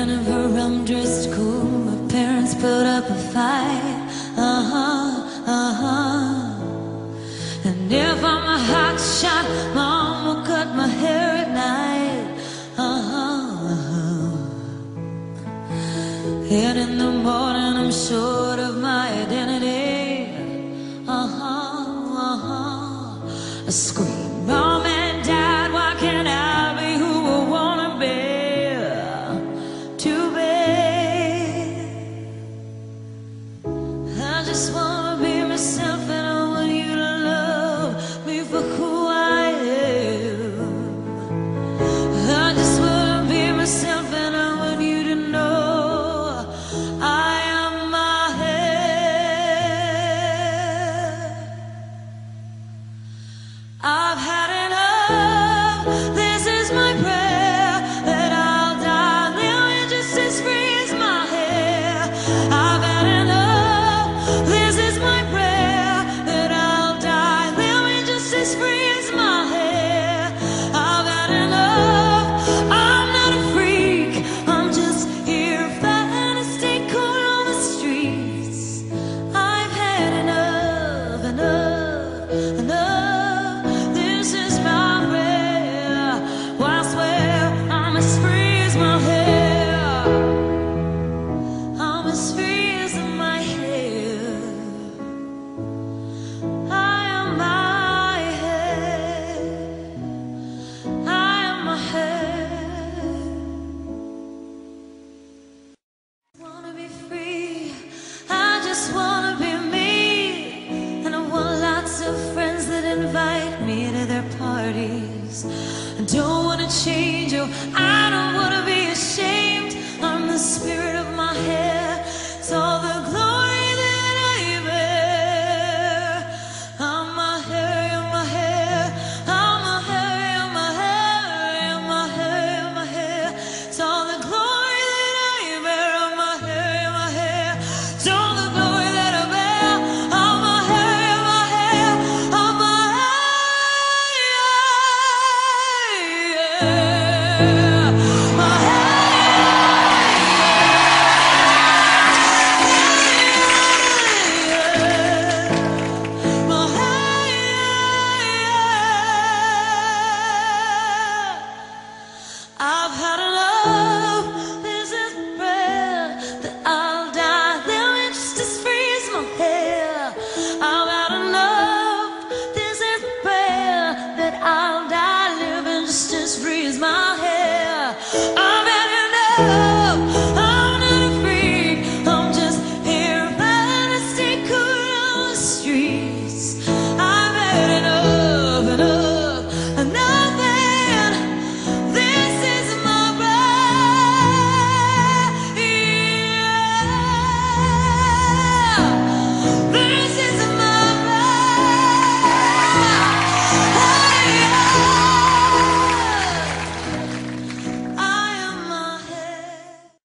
whenever I'm dressed cool, my parents put up a fight. And if I'm a hot shot, mom will cut my hair at night. And in the morning I'm short of my identity. I scream, Mom and Dad, why can't I be who I wanna be? Too bad. I just wanna be myself, and I want you to love me for who I am. I just wanna be myself, and I want you to know I am my head. I've had enough, this is my prayer, that I'll die living just as free as my hair. I've had enough, this is my prayer, that I'll die living just as free as my hair. I've had enough, I'm not a freak, I'm just here fighting to stay cool on the streets. I've had enough, enough, enough. This is my prayer. Well, I swear I'm as free as my hair. I'm as free as my hair. I am my head. I am my head. Wanna be free. I just wanna be me. And I want lots of friends that invite me to their parties. I don't wanna change, oh,